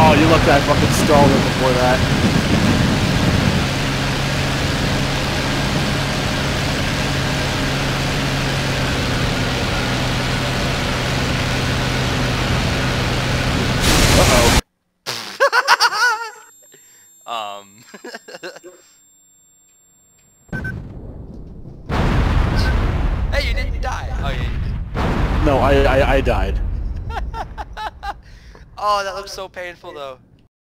Oh, you looked at fucking stalled it before that. Uh-oh. Hey, you didn't die. Oh, yeah, you did. No, I died. Oh, that looks so painful, though.